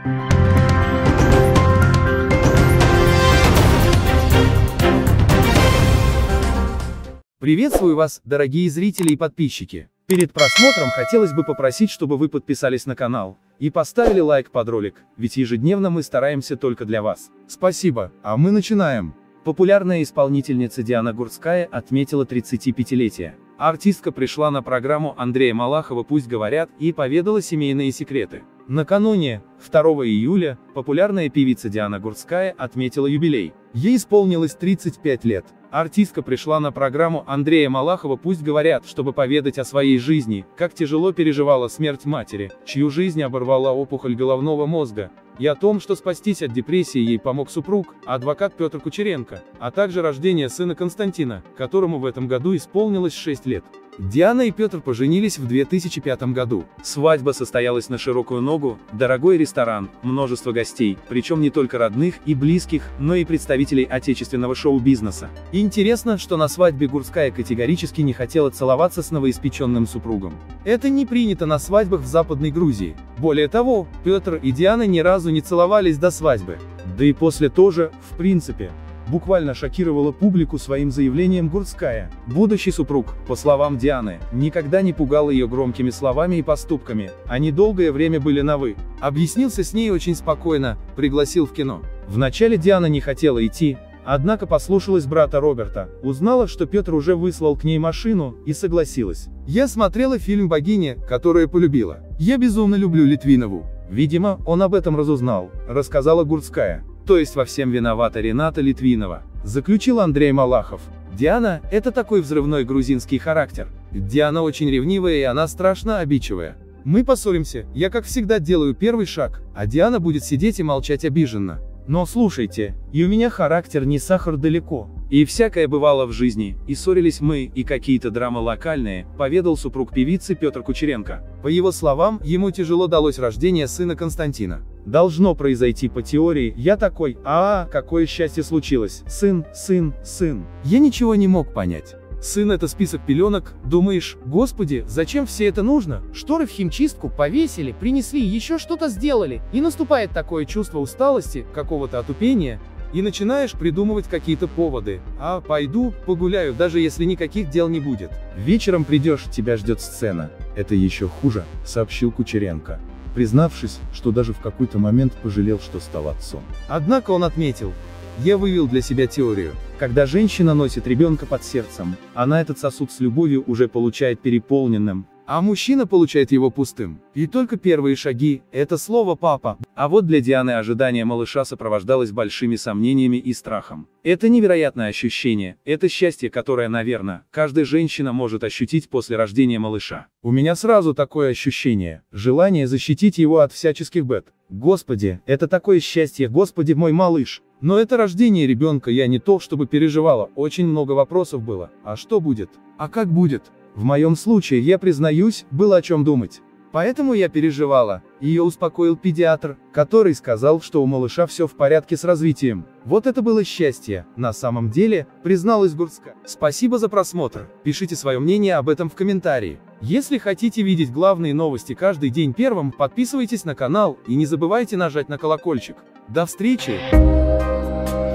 Приветствую вас, дорогие зрители и подписчики. Перед просмотром хотелось бы попросить, чтобы вы подписались на канал и поставили лайк под ролик, ведь ежедневно мы стараемся только для вас. Спасибо, а мы начинаем. Популярная исполнительница Диана Гурцкая отметила 35-летие. Артистка пришла на программу Андрея Малахова «Пусть говорят» и поведала семейные секреты. Накануне, 2 июля, популярная певица Диана Гурцкая отметила юбилей. Ей исполнилось 35 лет. Артистка пришла на программу Андрея Малахова «Пусть говорят», чтобы поведать о своей жизни, как тяжело переживала смерть матери, чью жизнь оборвала опухоль головного мозга, и о том, что спастись от депрессии ей помог супруг, адвокат Петр Кучеренко, а также рождение сына Константина, которому в этом году исполнилось 6 лет. Диана и Петр поженились в 2005 году. Свадьба состоялась на широкую ногу, дорогой ресторан, множество гостей, причем не только родных и близких, но и представителей отечественного шоу-бизнеса. Интересно, что на свадьбе Гурцкая категорически не хотела целоваться с новоиспеченным супругом. Это не принято на свадьбах в Западной Грузии. Более того, Петр и Диана ни разу не целовались до свадьбы. Да и после тоже, в принципе. Буквально шокировала публику своим заявлением Гурцкая. Будущий супруг, по словам Дианы, никогда не пугал ее громкими словами и поступками, они долгое время были на «вы». Объяснился с ней очень спокойно, пригласил в кино. Вначале Диана не хотела идти, однако послушалась брата Роберта, узнала, что Петр уже выслал к ней машину, и согласилась. «Я смотрела фильм «Богиня», которую полюбила. Я безумно люблю Литвинову. Видимо, он об этом разузнал», — рассказала Гурцкая. То есть во всем виновата Рената Литвинова, заключил Андрей Малахов. Диана – это такой взрывной грузинский характер. Диана очень ревнивая и она страшно обидчивая. Мы поссоримся, я как всегда делаю первый шаг, а Диана будет сидеть и молчать обиженно. Но слушайте, и у меня характер не сахар далеко. И всякое бывало в жизни, и ссорились мы, и какие-то драмы локальные, поведал супруг певицы Петр Кучеренко. По его словам, ему тяжело далось рождение сына Константина. Должно произойти по теории, я такой, какое счастье случилось, сын. Я ничего не мог понять. Сын — это список пеленок, думаешь, господи, зачем все это нужно? Шторы в химчистку повесили, принесли, еще что-то сделали, и наступает такое чувство усталости, какого-то отупения, и начинаешь придумывать какие-то поводы. Пойду, погуляю, даже если никаких дел не будет. Вечером придешь, тебя ждет сцена. Это еще хуже, сообщил Кучеренко, признавшись, что даже в какой-то момент пожалел, что стал отцом. Однако он отметил: «Я вывел для себя теорию. Когда женщина носит ребенка под сердцем, она этот сосуд с любовью уже получает переполненным, а мужчина получает его пустым. И только первые шаги – это слово «папа». А вот для Дианы ожидание малыша сопровождалось большими сомнениями и страхом. Это невероятное ощущение, это счастье, которое, наверное, каждая женщина может ощутить после рождения малыша. У меня сразу такое ощущение, желание защитить его от всяческих бед. Господи, это такое счастье, Господи, мой малыш. Но это рождение ребенка я не то чтобы переживала, очень много вопросов было. А что будет? А как будет? В моем случае, я признаюсь, было о чем думать. Поэтому я переживала. Ее успокоил педиатр, который сказал, что у малыша все в порядке с развитием. Вот это было счастье, на самом деле, призналась Гурцкая. Спасибо за просмотр. Пишите свое мнение об этом в комментарии. Если хотите видеть главные новости каждый день первым, подписывайтесь на канал и не забывайте нажать на колокольчик. До встречи!